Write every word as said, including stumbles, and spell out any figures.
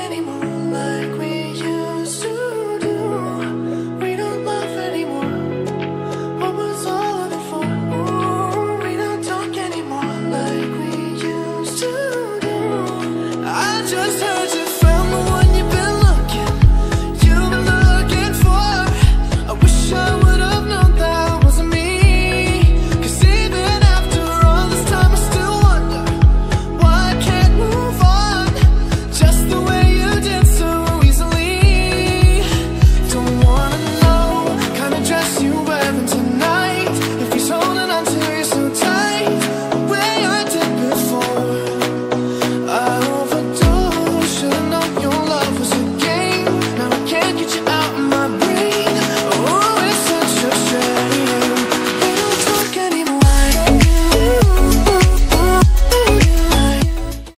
anymore like we used to do. We don't laugh anymore. What was all of it for? Ooh, we don't talk anymore like we used to do. I just heard